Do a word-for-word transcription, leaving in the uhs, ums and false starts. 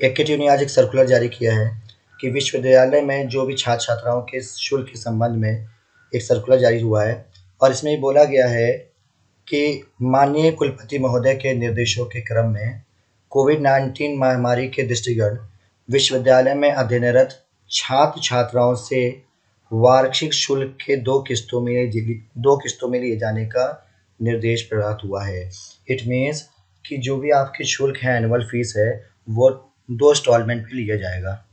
एक्केटीयू ने आज एक सर्कुलर जारी किया है कि विश्वविद्यालय में जो भी छात्र छात्राओं के शुल्क के संबंध में एक सर्कुलर जारी हुआ है और इसमें ये बोला गया है कि माननीय कुलपति महोदय के निर्देशों के क्रम में कोविड नाइन्टीन महामारी के दृष्टिगत विश्वविद्यालय में अध्ययनरत छात्र छात्राओं से वार्षिक शुल्क के दो किस्तों में दो किस्तों में लिए जाने का निर्देश प्राप्त हुआ है। इट मीन्स कि जो भी आपकी शुल्क है, एनुअल फीस है, वो दो इंस्टॉलमेंट में लिया जाएगा।